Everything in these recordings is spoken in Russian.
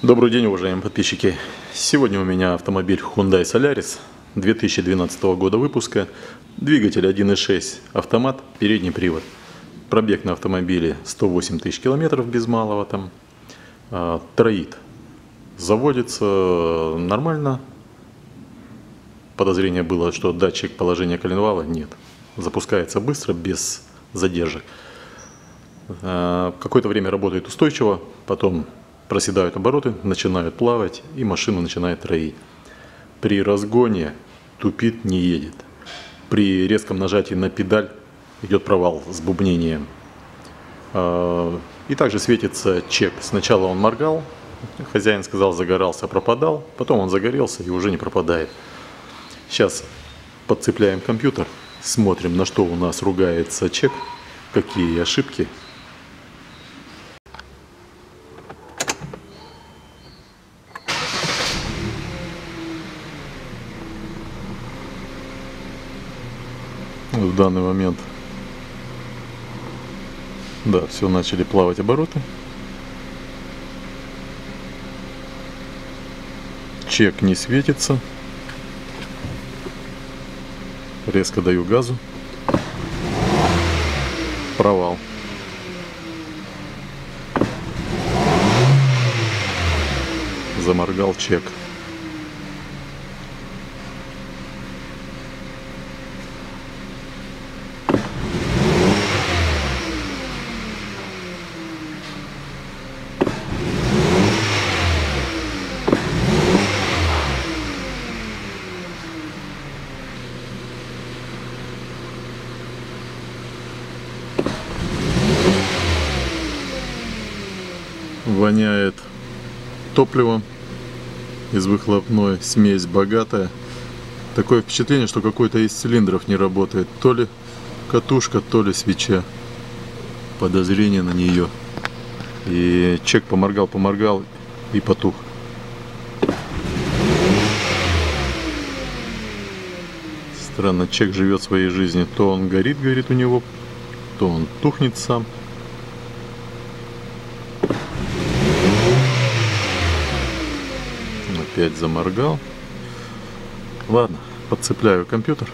Добрый день, уважаемые подписчики! Сегодня у меня автомобиль Hyundai Solaris 2012 года выпуска. Двигатель 1.6, автомат, передний привод. Пробег на автомобиле 108 тысяч километров без малого там. Троит. Заводится нормально. Подозрение было, что датчик положения коленвала. Нет. Запускается быстро, без задержек. Какое-то время работает устойчиво, потом проседают обороты, начинают плавать, и машина начинает троить. При разгоне тупит, не едет. При резком нажатии на педаль идет провал с бубнением. И также светится чек. Сначала он моргал, хозяин сказал, загорался, пропадал, потом он загорелся и уже не пропадает. Сейчас подцепляем компьютер, смотрим, на что у нас ругается чек, какие ошибки. В данный момент, да, все, начали плавать обороты. Чек не светится. Резко даю газу. Провал. Заморгал чек. Воняет топливом из выхлопной, смесь богатая. Такое впечатление, что какой-то из цилиндров не работает. То ли катушка, то ли свеча. Подозрение на нее. И чек поморгал и потух. Странно, чек живет своей жизнью. То он горит у него, то он тухнет сам. Опять заморгал. Ладно, подцепляю компьютер.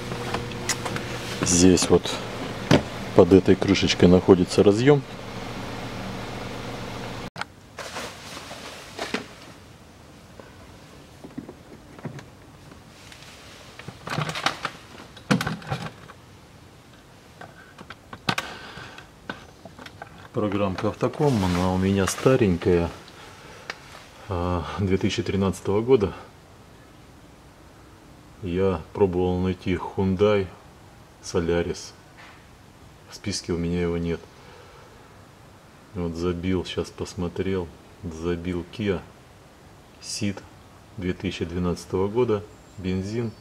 Здесь вот под этой крышечкой находится разъем. Программка Автоком, она у меня старенькая, 2013 года. Я пробовал найти Hyundai Solaris. В списке у меня его нет. Вот забил, сейчас посмотрел, забил Kia Ceed 2012 года, бензин,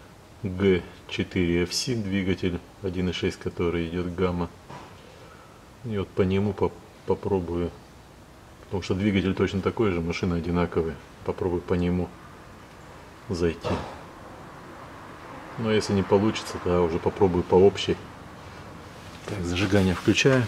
G4FC, двигатель 1.6, который идет гамма. И вот по нему попробую, потому что двигатель точно такой же, машина одинаковая. Попробую по нему зайти. Но если не получится, то уже попробую по общей. Так, зажигание включаю.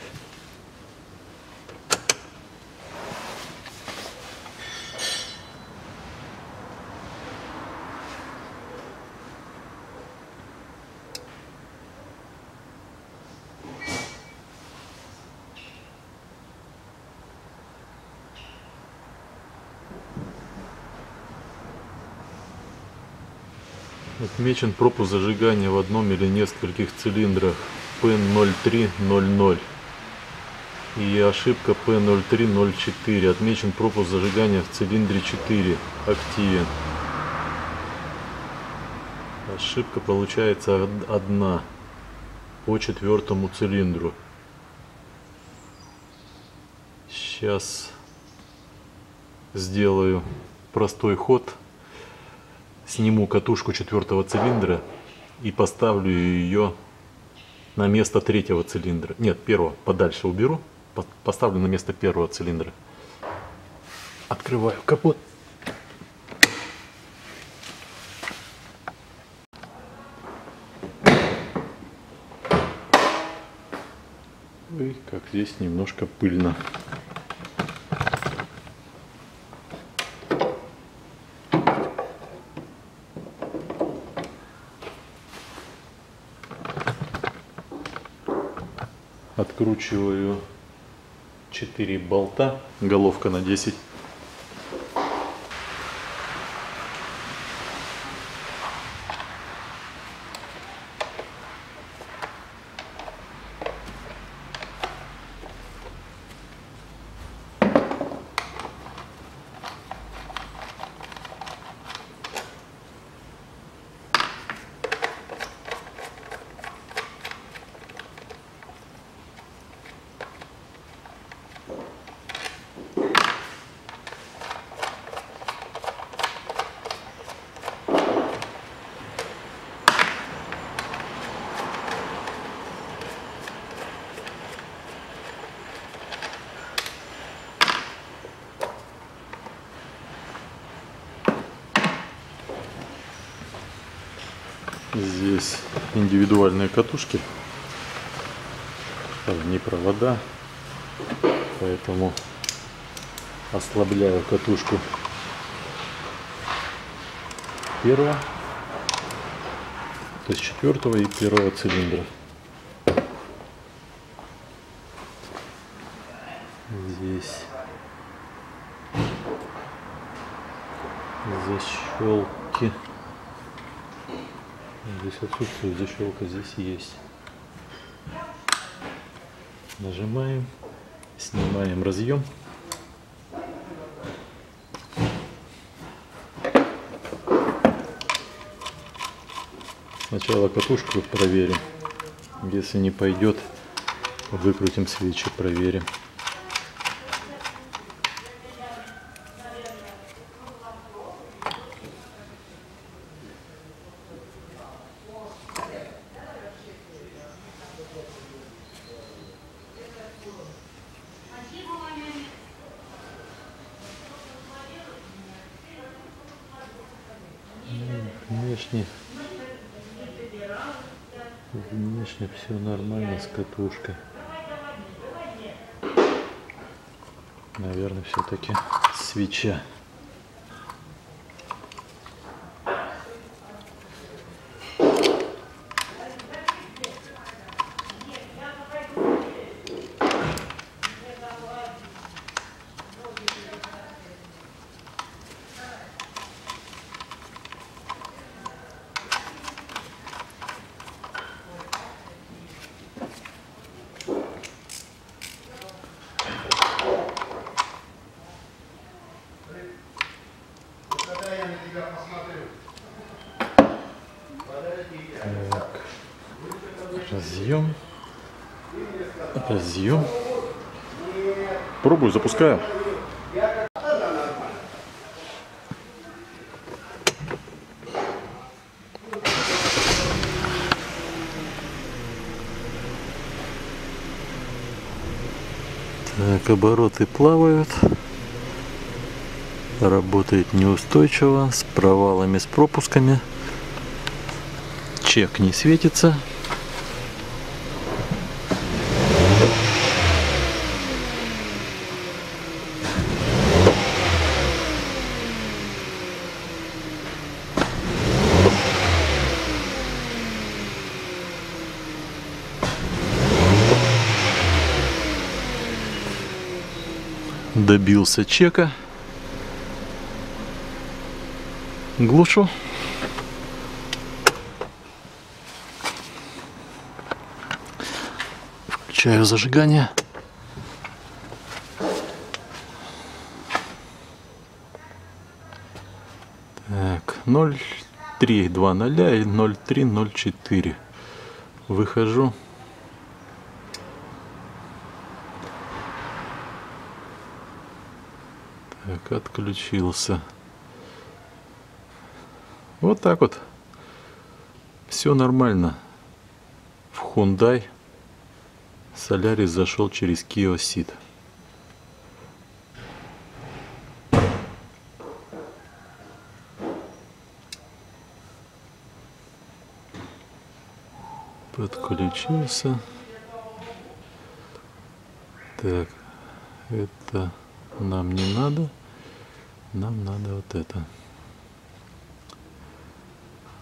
Отмечен пропуск зажигания в одном или нескольких цилиндрах P0300 и ошибка P0304. Отмечен пропуск зажигания в цилиндре 4 активен. Ошибка получается одна по 4-му цилиндру. Сейчас сделаю простой ход. Сниму катушку 4-го цилиндра и поставлю ее на место 3-го цилиндра. Нет, 1-го подальше уберу. Поставлю на место 1-го цилиндра. Открываю капот. Ой, как здесь немножко пыльно. Откручиваю 4 болта, головка на 10. Здесь индивидуальные катушки, не провода, поэтому ослабляю катушку первого, то есть 4-го и 1-го цилиндра. Здесь защелки. Здесь отсутствует защелка, здесь есть. Нажимаем, снимаем разъем. Сначала катушку проверим. Если не пойдет, выкрутим свечи, проверим. Внешне все нормально с катушкой. Наверное, все-таки свеча. Так. Разъем. Пробую, запускаю. Так, обороты плавают. Работает неустойчиво, с провалами, с пропусками. Чек не светится. Добился чека. Глушу. Включаю зажигание. Так, 0,320 и 0,304. Выхожу. Так, отключился. Вот так вот. Все нормально. В Hyundai Solaris зашел через Kia Ceed. Подключился. Так, это нам не надо. Нам надо вот это.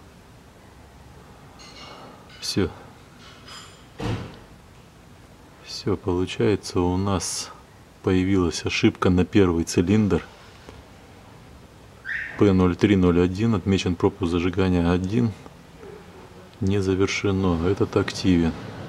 Все. Все, получается, у нас появилась ошибка на первый цилиндр. P0301, отмечен пропуск зажигания 1. Не завершено. Этот активен.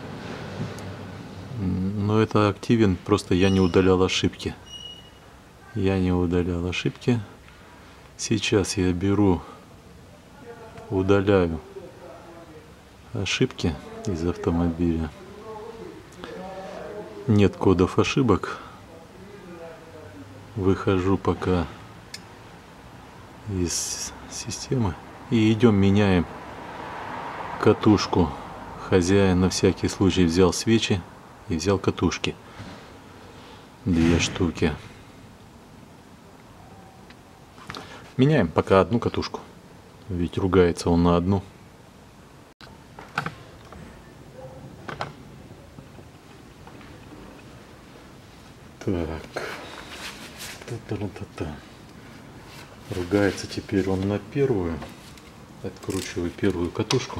Но это активен, просто я не удалял ошибки. Я не удалял ошибки. Сейчас я беру, удаляю ошибки из автомобиля. Нет кодов ошибок. Выхожу пока из системы. И идем меняем катушку. Хозяин на всякий случай взял свечи и взял катушки. 2 штуки. Меняем пока одну катушку. Ведь ругается он на одну. Так. Та-та-та-та. Ругается теперь он на первую. Откручиваю первую катушку.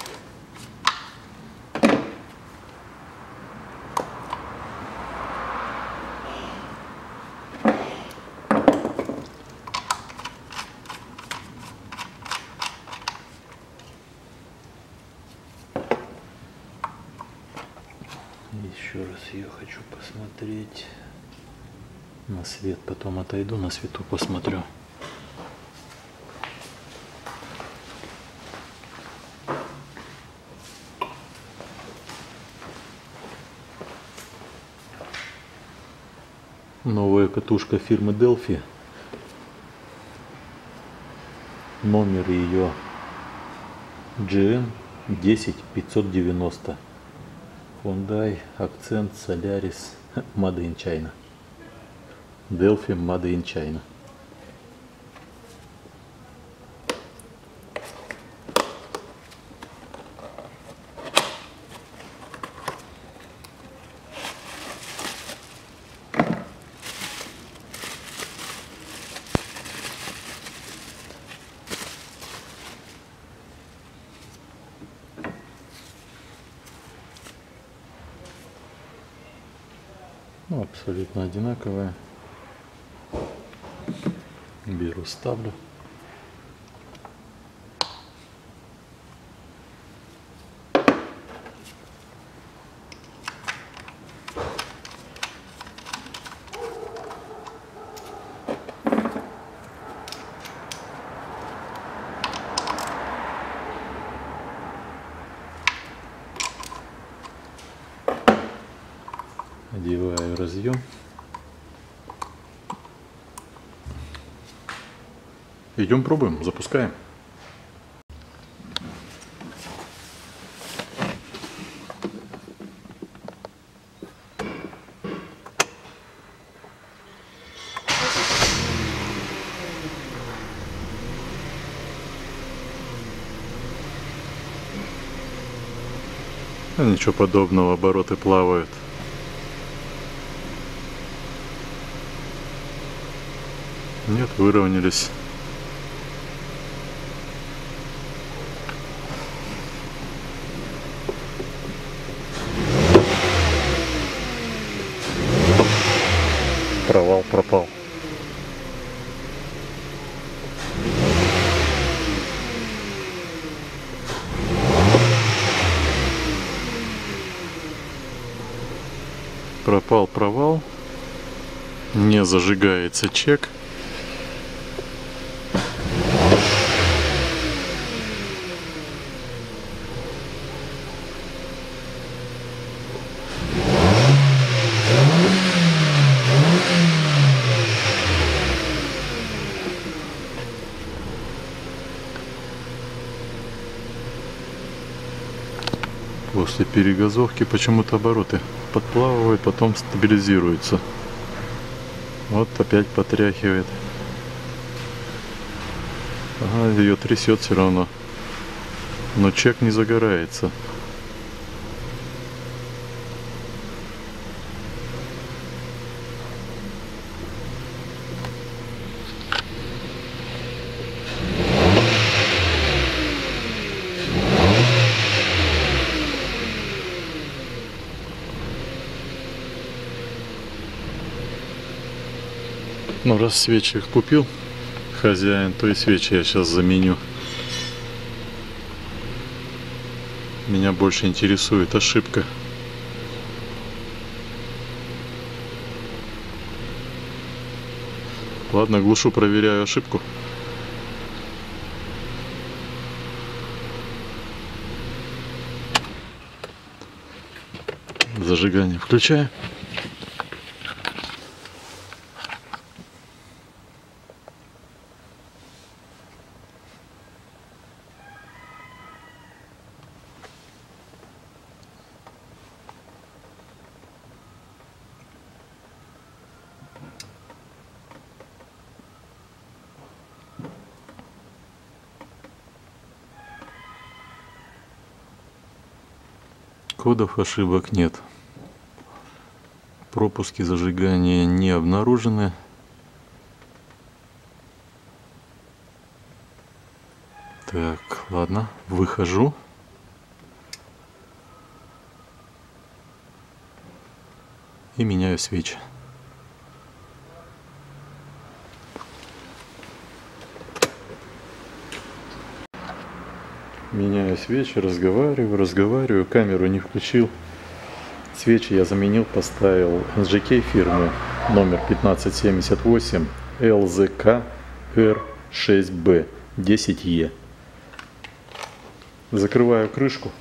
Еще раз ее хочу посмотреть на свет, потом отойду, на свету посмотрю. Новая катушка фирмы Delphi. Номер ее GM10590. Hyundai Accent Solaris Made in China. Delphi Made in China. Ну, абсолютно одинаковая. Беру, ставлю. Одеваю разъем. Идем пробуем, запускаем. Ничего подобного, обороты плавают. Нет, выровнялись. Провал пропал. Пропал провал. Не зажигается чек. После перегазовки почему-то обороты подплавывают, потом стабилизируются. Вот опять потряхивает. Ага, ее трясет все равно. Но чек не загорается. Ну, раз свечи купил хозяин, то и свечи я сейчас заменю. Меня больше интересует ошибка. Ладно, глушу, проверяю ошибку. Зажигание включаю. Кодов ошибок нет. Пропуски зажигания не обнаружены. Так, ладно, выхожу. И меняю свечи. Меняю свечи, разговариваю, камеру не включил. Свечи я заменил, поставил SGK фирмы номер 1578 LZK R6B 10E. Закрываю крышку.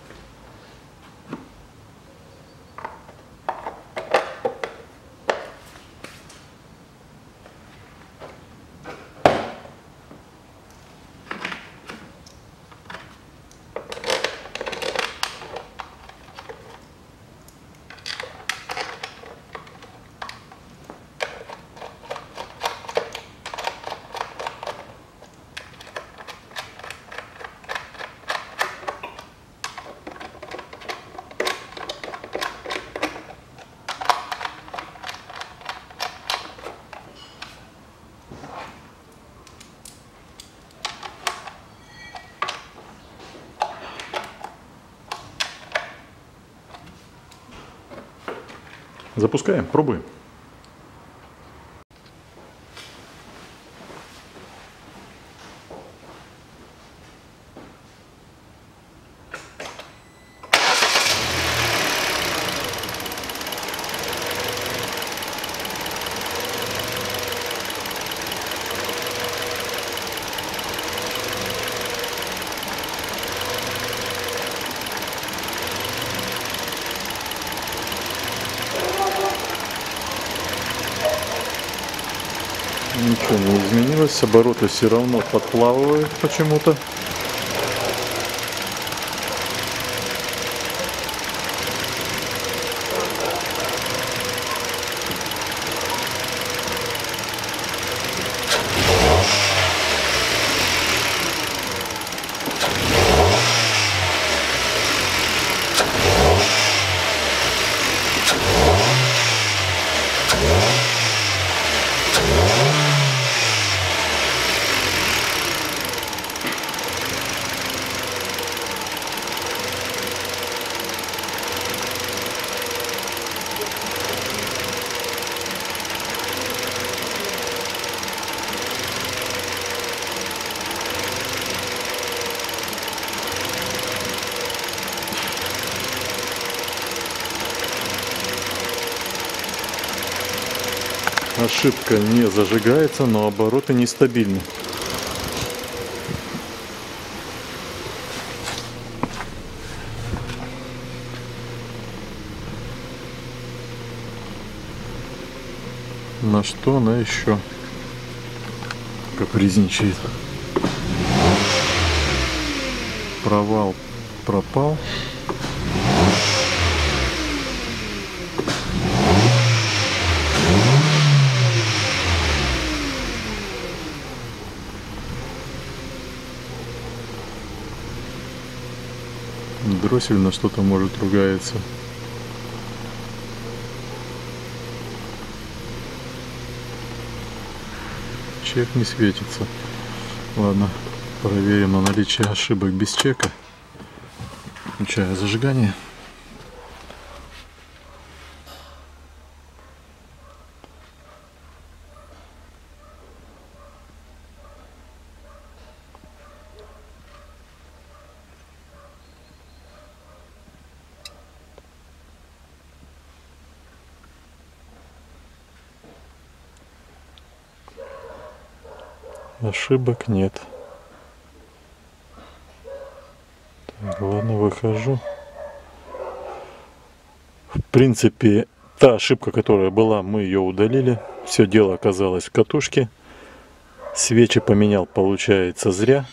Запускаем, пробуем. Ничего не изменилось, обороты все равно подплавывают почему-то. Ошибка не зажигается, но обороты нестабильны. На что она еще капризничает? Провал пропал. Дроссель на что-то может ругается. Чек не светится. Ладно, проверим на наличие ошибок без чека. Включаю зажигание. Ошибок нет. Так, ладно, выхожу. В принципе, та ошибка, которая была, мы ее удалили. Все дело оказалось в катушке. Свечи поменял, получается, зря.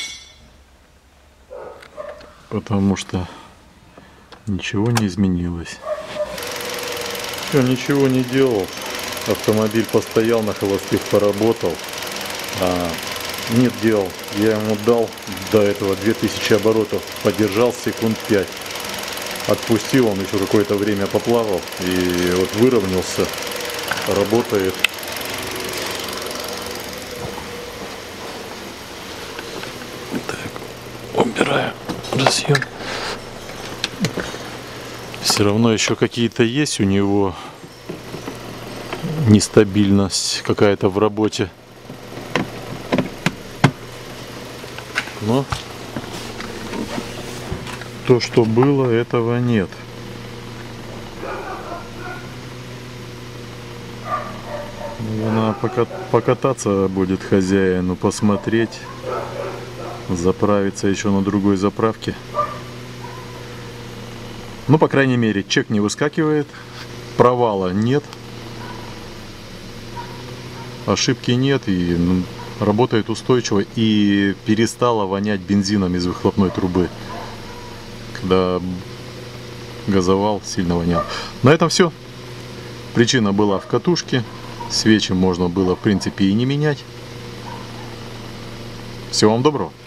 Потому что ничего не изменилось. Все, ничего не делал. Автомобиль постоял, на холостых поработал. Нет дел. Я ему дал до этого 2000 оборотов. Подержал секунд 5. Отпустил, он еще какое-то время поплавал. И вот выровнялся. Работает. Так, убираю разъем. Все равно еще какие-то есть у него нестабильность какая-то в работе. Но то, что было, этого нет. Наверное, покататься будет хозяину, посмотреть, заправиться еще на другой заправке. Ну, по крайней мере, чек не выскакивает, провала нет, ошибки нет и работает устойчиво, и перестала вонять бензином из выхлопной трубы. Когда газовал, сильно вонял. На этом все. Причина была в катушке. Свечи можно было, в принципе, и не менять. Всего вам доброго.